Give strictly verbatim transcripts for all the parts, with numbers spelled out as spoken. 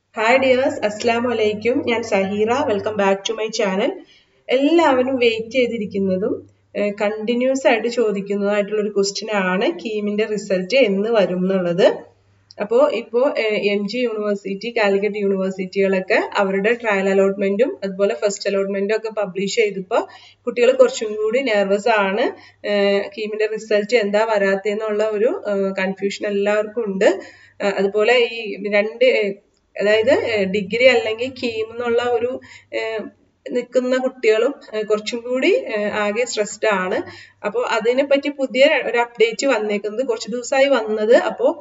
Hi dears, Assalamu alaikum. ഞാൻ Zaheera. Welcome back to my channel. എല്ലാവരും wait ചെയ്തിരിക്കുന്നതും continuous ആയിട്ട് ചോദിക്കുന്നതായിട്ടുള്ള ഒരു ക്വസ്റ്റ്യൻ ആണ് കീമിന്റെ റിസൾട്ട് എന്ന് വരും എന്നുള്ളത്. അപ്പോൾ ഇപ്പോൾ എം ജി യൂണിവേഴ്സിറ്റി, കാലിക്കറ്റ് യൂണിവേഴ്സിറ്റികളൊക്കെ അവരുടെ ട്രയൽ അലോട്ട്മെന്റും അതുപോലെ ഫസ്റ്റ് അലോട്ട്മെന്റും ഒക്കെ പബ്ലിഷ് ചെയ്തപ്പോൾ കുട്ടികൾ കുറച്ചും കൂടി നെർവസ് ആണ്. കീമിന്റെ റിസൾട്ട് എന്താ വരാത്തെന്നുള്ള ഒരു കൺഫ്യൂഷൻ എല്ലാവർക്കും ഉണ്ട്. അതുപോലെ ഈ രണ്ട് അതായത് ഡിഗ്രി അല്ലെങ്കിൽ കീം എന്നുള്ള ഒരു നിൽക്കുന്ന കുട്ടികളും കുറച്ചും കൂടി ആകെ സ്ട്രെസ്ഡ് ആണ്. അപ്പോൾ അതിനെപ്പറ്റി പുതിയ ഒരു അപ്ഡേറ്റ് വന്നേക്കുന്നത് കുറച്ച് ദിവസമായി വന്നത്. അപ്പോൾ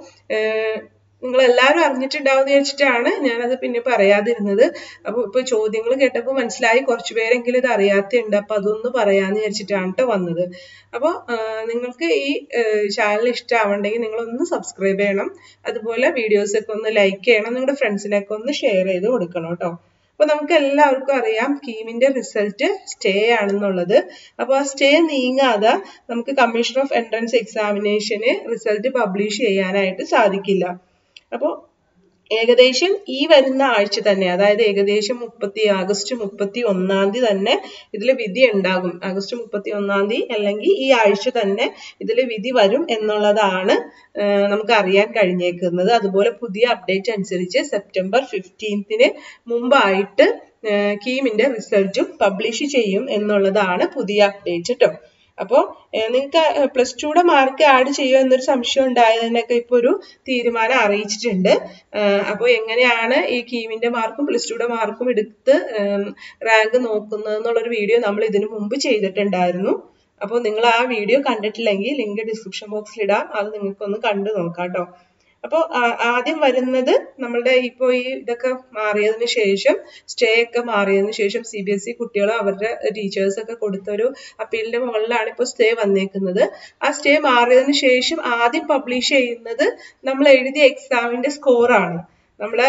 നിങ്ങൾ എല്ലാവരും അറിഞ്ഞിട്ടുണ്ടാവുമെന്ന് വെച്ചിട്ടാണ് ഞാനത് പിന്നെ പറയാതിരുന്നത്. അപ്പോൾ ഇപ്പൊ ചോദ്യങ്ങൾ കേട്ടപ്പോൾ മനസ്സിലായി കുറച്ചു പേരെങ്കിലും ഇത് അറിയാത്തുണ്ട്. അപ്പൊ അതൊന്ന് പറയാന്ന് വിചാരിച്ചിട്ടാണ് കേട്ടോ വന്നത്. അപ്പോൾ നിങ്ങൾക്ക് ഈ ചാനൽ ഇഷ്ടമാവണ്ടെങ്കിൽ നിങ്ങളൊന്ന് സബ്സ്ക്രൈബ് ചെയ്യണം. അതുപോലെ വീഡിയോസ് ഒക്കെ ഒന്ന് ലൈക്ക് ചെയ്യണം. നിങ്ങളുടെ ഫ്രണ്ട്സിനൊക്കെ ഒന്ന് ഷെയർ ചെയ്ത് കൊടുക്കണം കേട്ടോ. അപ്പൊ നമുക്ക് എല്ലാവർക്കും അറിയാം കീമിന്റെ റിസൾട്ട് സ്റ്റേ ആണെന്നുള്ളത്. അപ്പൊ ആ സ്റ്റേ നീങ്ങാതെ നമുക്ക് കമ്മീഷൻ ഓഫ് എൻട്രൻസ് എക്സാമിനേഷന് റിസൾട്ട് പബ്ലിഷ് ചെയ്യാനായിട്ട് സാധിക്കില്ല. അപ്പോൾ ഏകദേശം ഈ വരുന്ന ആഴ്ച തന്നെ, അതായത് ഏകദേശം മുപ്പത്തി ആഗസ്റ്റ് മുപ്പത്തി ഒന്നാം തീയതി തന്നെ ഇതിൽ വിധി ഉണ്ടാകും. ആഗസ്റ്റ് മുപ്പത്തി ഒന്നാം തീയതി അല്ലെങ്കിൽ ഈ ആഴ്ച തന്നെ ഇതിൽ വിധി വരും എന്നുള്ളതാണ് നമുക്ക് അറിയാൻ കഴിഞ്ഞേക്കുന്നത്. അതുപോലെ പുതിയ അപ്ഡേറ്റ് അനുസരിച്ച് സെപ്റ്റംബർ ഫിഫ്റ്റീൻത്തിന് മുമ്പായിട്ട് കീമിന്റെ റിസൾട്ടും പബ്ലിഷ് ചെയ്യും എന്നുള്ളതാണ് പുതിയ അപ്ഡേറ്റ് കേട്ടോ. അപ്പോൾ നിങ്ങൾക്ക് പ്ലസ് ടുയുടെ മാർക്ക് ആഡ് ചെയ്യുക എന്നൊരു സംശയം ഉണ്ടായതിനൊക്കെ ഇപ്പൊ ഒരു തീരുമാനം അറിയിച്ചിട്ടുണ്ട്. അപ്പോൾ എങ്ങനെയാണ് ഈ കീമിന്റെ മാർക്കും പ്ലസ് ടുയുടെ മാർക്കും എടുത്ത് റാങ്ക് നോക്കുന്നത് എന്നുള്ളൊരു വീഡിയോ നമ്മൾ ഇതിനു മുമ്പ് ചെയ്തിട്ടുണ്ടായിരുന്നു. അപ്പോൾ നിങ്ങൾ ആ വീഡിയോ കണ്ടിട്ടില്ലെങ്കിൽ ലിങ്ക് ഡിസ്ക്രിപ്ഷൻ ബോക്സിൽ ഇടാം. അത് നിങ്ങൾക്കൊന്ന് കണ്ടു നോക്കാം കേട്ടോ. അപ്പോൾ ആദ്യം വരുന്നത് നമ്മളുടെ ഇപ്പോ ഈ ഇതൊക്കെ മാറിയതിനു ശേഷം, സ്റ്റേ ഒക്കെ മാറിയതിനു ശേഷം സി ബി എസ് ഇ കുട്ടികൾ അവരുടെ ടീച്ചേഴ്സ് ഒക്കെ കൊടുത്തൊരു അപ്പീലിന്റെ മുകളിലാണ് ഇപ്പോൾ സ്റ്റേ വന്നേക്കുന്നത്. ആ സ്റ്റേ മാറിയതിനു ശേഷം ആദ്യം പബ്ലിഷ് ചെയ്യുന്നത് നമ്മൾ എഴുതിയ എക്സാമിന്റെ സ്കോറാണ്. നമ്മള്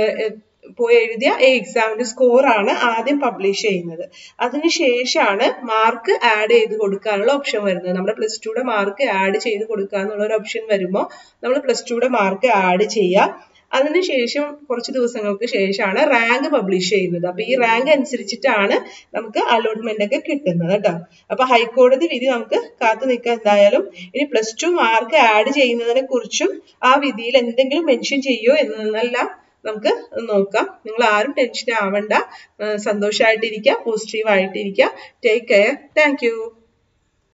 പോയി എഴുതിയ ഈ എക്സാമിന്റെ സ്കോർ ആണ് ആദ്യം പബ്ലിഷ് ചെയ്യുന്നത്. അതിനുശേഷമാണ് മാർക്ക് ആഡ് ചെയ്ത് കൊടുക്കാനുള്ള ഓപ്ഷൻ വരുന്നത്. നമ്മുടെ പ്ലസ് ടുയുടെ മാർക്ക് ആഡ് ചെയ്ത് കൊടുക്കുക എന്നുള്ള ഒരു ഓപ്ഷൻ വരുമ്പോൾ നമ്മൾ പ്ലസ് ടുയുടെ മാർക്ക് ആഡ് ചെയ്യുക. അതിനുശേഷം കുറച്ച് ദിവസങ്ങൾക്ക് ശേഷമാണ് റാങ്ക് പബ്ലിഷ് ചെയ്യുന്നത്. അപ്പൊ ഈ റാങ്ക് അനുസരിച്ചിട്ടാണ് നമുക്ക് അലോട്ട്മെന്റ് ഒക്കെ കിട്ടുന്നത് കേട്ടോ. അപ്പൊ ഹൈക്കോടതി വിധി നമുക്ക് കാത്തു നിൽക്കാം എന്തായാലും. ഇനി പ്ലസ് ടു മാർക്ക് ആഡ് ചെയ്യുന്നതിനെ കുറിച്ചും ആ വിധിയിൽ എന്തെങ്കിലും മെൻഷൻ ചെയ്യോ എന്നെല്ലാം നമുക്ക് നോക്കാം. നിങ്ങൾ ആരും ടെൻഷൻ ആവണ്ട, സന്തോഷമായിട്ടിരിക്കുക, പോസിറ്റീവ് ആയിട്ടിരിക്കുക. Take care. Thank U.